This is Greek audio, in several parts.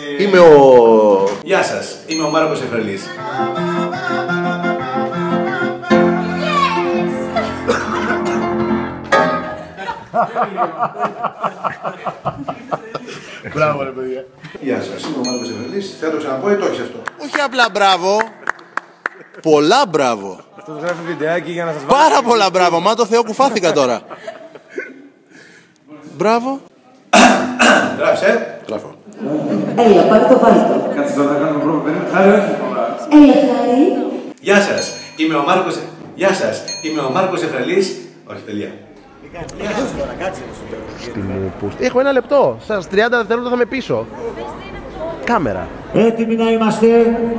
Είμαι ο... Γεια σας, είμαι ο Μάρκος Εφρελής. Μπράβο ρε παιδιά. Γεια σας, είμαι ο Μάρκος Εφρελής. Θα το ξαναπώ ή το έχεις αυτό? Όχι απλά μπράβο. Πολλά μπράβο. Αυτό το γράφει βιντεάκι για να σας βάλω. Πάρα πολλά μπράβο. Μα το Θεό κουφάθηκα τώρα. Μπράβο. Γράψε. Γράφω. Έλα, πάρε το βάλτο. Κάτσε τώρα να κάνουμε πρόβλημα. Χάρη, όχι. Έλα, Χάρη. Γεια σας, είμαι ο Μάρκος... Γεια σας, είμαι ο Μάρκος Εφρελής. Όχι, τελεία. Έχω 1 λεπτό. Σας 30 δευτερόλεπτα θα με πίσω. Κάμερα. Έτοιμοι να είμαστε.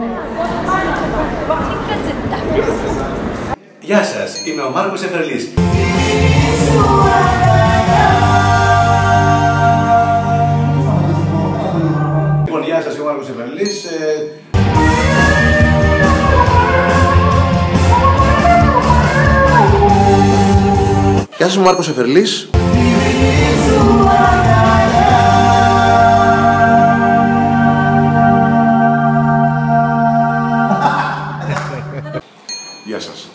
Γεια σας, είμαι ο Μάρκος Εφρελής. Λοιπόν, γεια σας, είμαι ο Μάρκος Εφρελής. Γεια σας, είμαι ο Μάρκος Εφρελής. Γεια σας.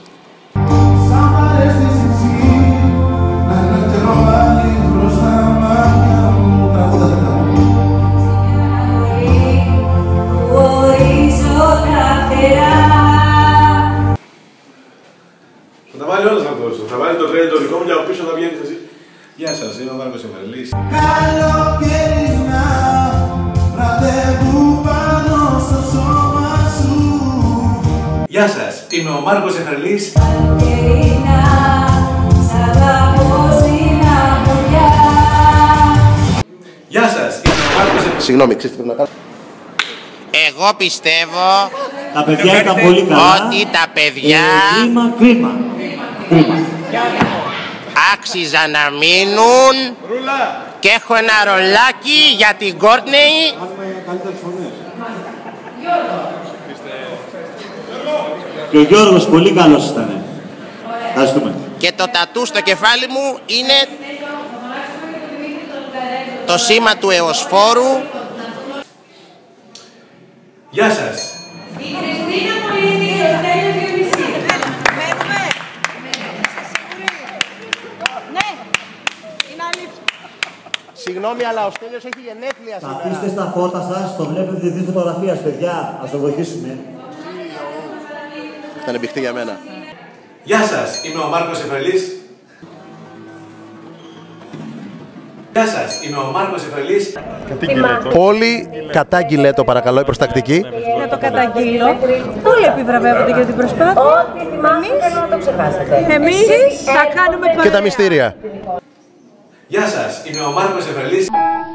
Θα τα βάλει όλες αυτό. Θα βάλει το τρέλ το δικό μου και από πίσω θα βγαίνεις εσύ. Γεια σας, είμαι ο Μάρκος Εφρελής. Καλοκαιρινά, ραντεβού πάνω στο σώμα σου. Γεια σας, είμαι ο Μάρκος Εφρελής. Καλοκαιρινά, σ' αγαπώ στην αμμουδιά. Γεια σας, είμαι ο Μάρκος Εφρελής. Συγγνώμη, ξέρετε τι πρέπει να κάνω? Εγώ πιστεύω Τα παιδιά ήταν πολύ καλά. ότι τα παιδιά Κρίμα. άξιζαν να μείνουν. Και έχω ένα ρολάκι για την Κόρτνεϊ. Και ο Γιώργος πολύ καλός ήταν. Ευχαριστούμε. Και το τατού στο κεφάλι μου είναι το σήμα του Εωσφόρου. Γεια σας. Η Χριστίνα Μολύνη και ο Στέλιος Διονυσίου. Ναι, είναι αλήθεια. Συγγνώμη, αλλά ο Στέλιος έχει γενέθλια σήμερα. Αφήστε στα φώτα σας, το βλέπετε τη διεθνή φωτογραφία, παιδιά. Ας το βοηθήσουμε. Ήταν εμπιχτή για μένα. Γεια σας, είμαι ο Μάρκος Εφρελής. Γεια σας, είμαι ο Μάρκος Εφρελής. Όλοι κατάγγειλε το παρακαλώ η προστακτική. Να το καταγγείλω. Όλοι επιβραβεύονται για την προσπάθεια. Εμείς θα κάνουμε Και τα μυστήρια. Γεια σας, είμαι ο Μάρκος Εφρελής.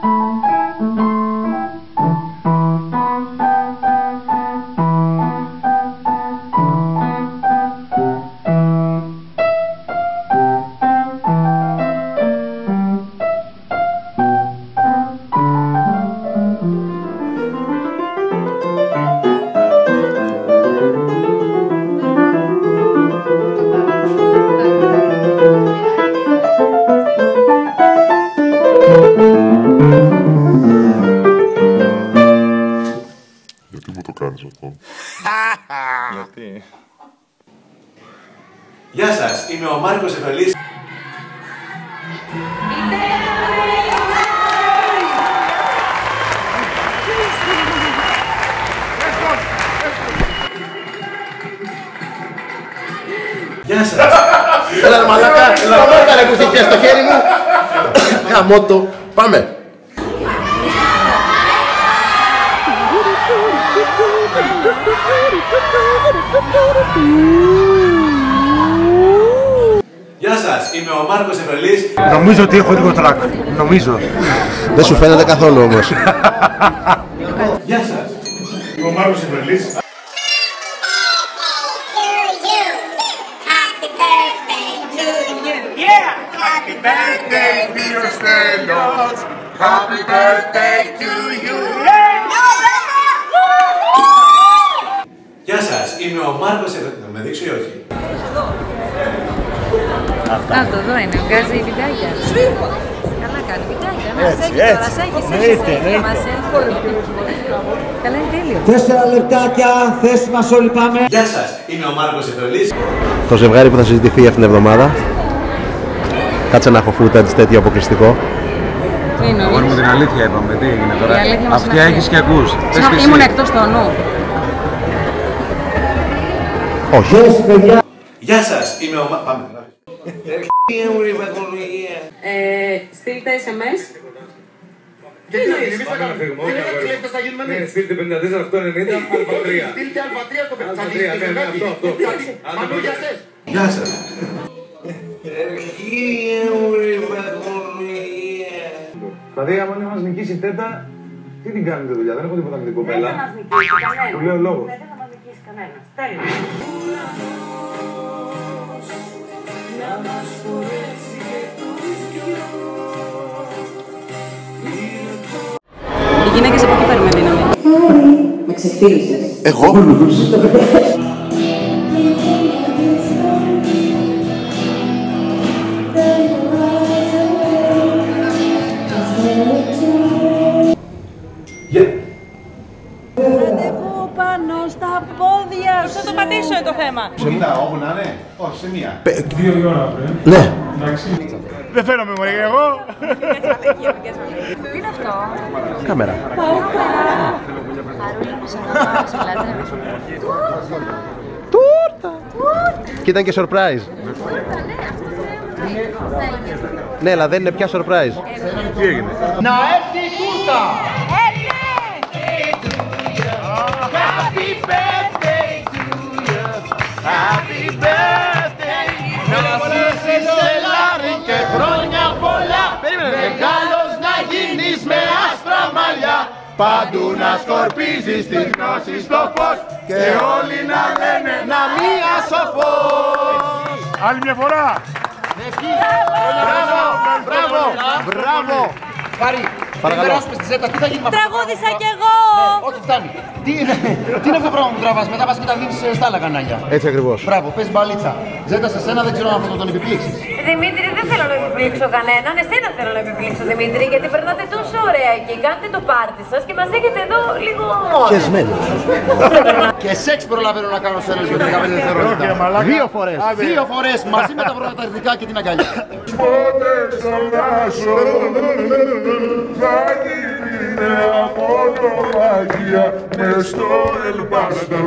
Γιατί μου το κάνεις αυτό? Γιατί? Γεια σας, είμαι ο Μάρκος Εφρελής. Γεια σας. Έλα ρε μαλάκα, έλα ρε που είχε πιάσει το χέρι μου. Γαμώτο. Πάμε. Γεια σας, είμαι ο Μάρκος Εφρελής. Νομίζω ότι έχω λίγο τρακ. Νομίζω. Δεν σου φαίνεται καθόλου όμως. Γεια σας, είμαι ο Μάρκος Εφρελής. Happy birthday, dear Stelios. Happy birthday to you. Γεια σας, είμαι ο Μάρκος Εφρελής. Να με δείξω ή όχι? Αυτό εδώ είναι, βγάζει βιντεάκια. Καλά κάνει βιντεάκια. Καλά, είναι τέλειο. 4 λεπτάκια, θέση μας όλοι πάμε. Γεια σας, είμαι ο Μάρκος Εφρελής. Το ζευγάρι που θα συζητηθεί αυτήν την εβδομάδα. Κάτσε να έχω footage τέτοιο αποκριστικό. Εγώ μου την αλήθεια είπαμε, τι έγινε τώρα. Αυτιά έχεις και ακούς. Ήμουν εκτός τόνου. Όχι. Γεια σας, είμαι ο Πάμε. Στείλτε SMS. Γιατί εμείς θα κάνουμε. Είναι κλέφτες θα γίνουμε εμείς. Στείλτε 54-890 α3. Στείλτε α3 στο παιδί. Γεια σας. Δηλαδή, άμα μας νικήσει η Τέτα, τι την κάνετε δουλειά, δεν έχω τίποτα με την κοπέλα. Δεν θα μας νικήσει κανένας. Του λέω λόγο. Δεν θα μας νικήσει κανένας. Τέλος. Οι γυναίκες από εκεί παίρνουμε δύναμη. Με ξεφύλισες. Εγώ. Ραντεβού πάνω στα πόδια. Θα το πατήσω το θέμα. Κοίτα, όπου να είναι. Όχι, σε μία. 2 ώρα πριν. Ναι. Δεν φαίνομαι μωρέ και εγώ. Τι είναι αυτό? Κάμερα. Χαρούλη που σε αγαπάω, σε λατρεύω. Τούρτα. Και ήταν και surprise. Ναι, αλλά δεν είναι πια surprise. Τι έγινε. Να έρθει η τούρτα! Happy birthday to you. Happy birthday. Να ζήσεις Ελλάδη και χρόνια πολλά. Μεγάλος να γίνεις με άσπρα μαλλιά. Παντού να σκορπίζεις τη γνώση στο φως. Και όλοι να λένε να μία σοφός. Άλλη μια φορά. Μπράβο, μπράβο, μπράβο. Πάρη, πριν περάσουμε στη Ζέτα, τι θα γίνει με αυτό? Τραγούδισα κι εγώ! Όχι, φτάνει. Τι είναι αυτό το πράγμα που τραβάς, μετά πας και τα δίνεις στα άλλα κανάλια. Έτσι ακριβώς. Μπράβο, πες μπαλίτσα. Ζέτα, σε σένα δεν ξέρω αν θα τον επιπλήξεις. Δημήτρη, δεν θέλω να επιπλήξω κανέναν. Εσένα θέλω να επιπλήξω, Δημήτρη, γιατί περνάτε τόσο ωραία εκεί. Κάντε το πάρτι σας και μας έχετε εδώ λίγο μόνο. Χεσμένος. Και σεξ προλαβαίνω να κάνω σε ένα λεπτό 15 δευτερόλεπτα. 2 φορές. 2 φορές μαζί με τα πρωταταρδικά και την αγκαλιά. Πότε ξανάσω θα γίνει από το μαγεία μες στο ελπάστο.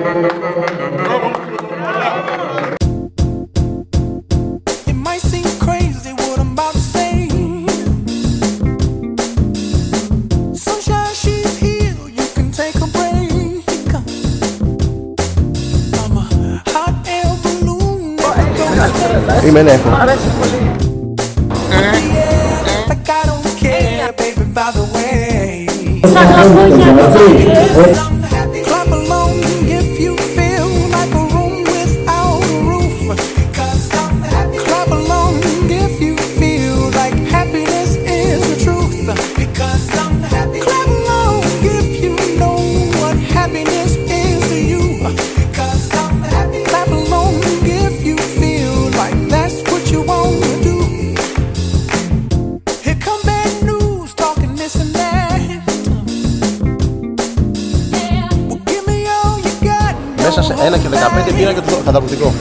It might seem crazy what I'm about to say. Sunshine, she's here, you can take a break. I'm a hot air balloon. Είμαι νέφο. Like I don't care, baby, by the way. Clap along if you feel like a room without a roof. Clap along if you feel like happiness is the truth. Clap along if you know what happiness is to you. Clap along if you feel like that's what you want to do. Here come bad news, talking this and that. Well, give me all you got. Μέσα σε 1 και 15 πήρα και το καταπληκτικό.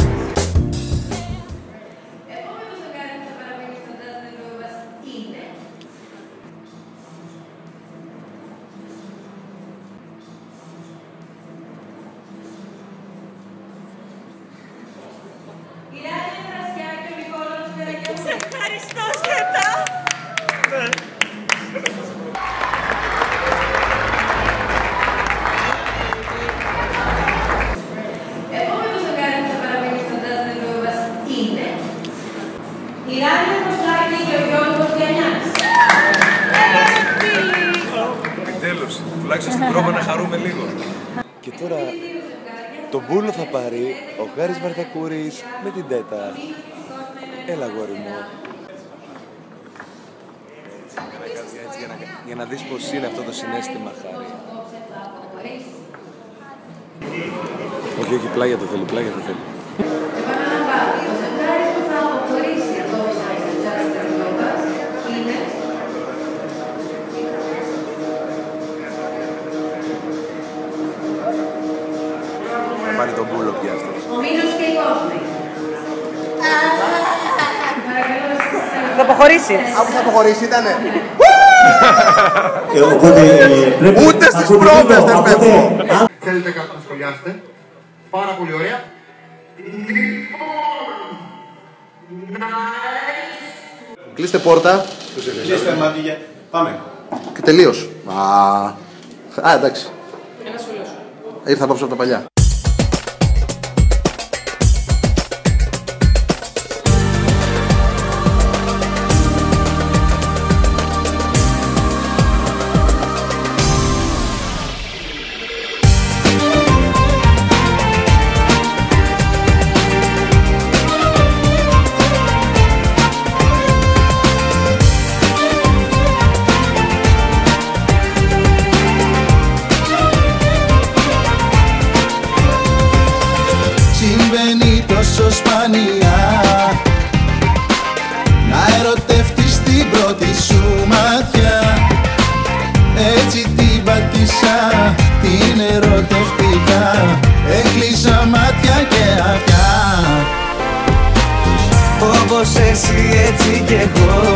Ευχαριστώ, Ζέτα! Επόμενο ζευγάρι που θα παραμείνει στο Jazz The Rovers είναι η Ράνια Κωστάκη και ο Γιώργος Γιαννιάς. Επιτέλους, τουλάχιστον στην πρόβα να χαρούμε λίγο. Και τώρα τον μπούλο θα πάρει ο Χάρης Βαρδακούρης με την Τέτα. Έλα γόρι μου. Για να δεις πως είναι αυτό το συναίσθημα, Χάρη. Όχι, όχι, πλάγια το θέλει, πλάγια το θέλει. Επαναλαμβάνω, το ζευγάρι που θα αποχωρήσει απόψε από το Jazz The Rovers είναι αποχωρήσει. Άκου θα αποχωρήσει ήτανε. Ούτε στις πρόβες δεν φεύγω. Θέλετε κάτι να σχολιάσετε? Πάρα πολύ ωραία. Κλείστε πόρτα. Κλείστε μάτια. Πάμε. Και τελείως. Εντάξει. Ένα σχολείο. Ήρθα απόψε από τα παλιά. Συμβαίνει τόσο σπάνια να ερωτευτείς την πρώτη σου ματιά. Έτσι την πατήσα, την ερωτευτικά. Έκλεισα μάτια και αυτιά. Όπως εσύ έτσι κι εγώ,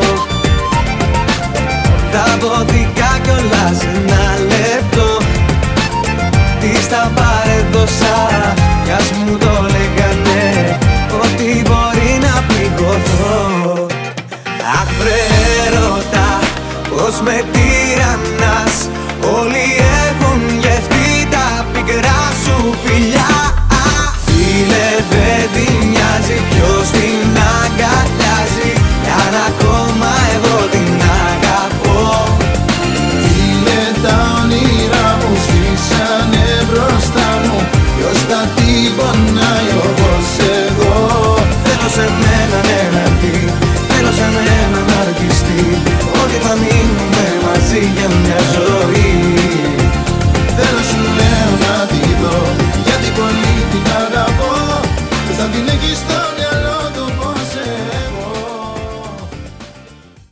τα ποδικά κιόλας ένα λεπτό. Της τα παρέδωσα κι ας μου το λέγανε ότι μπορεί να πληγωθώ. Αχ βρε ρώτα πως με τυραννάς, όλοι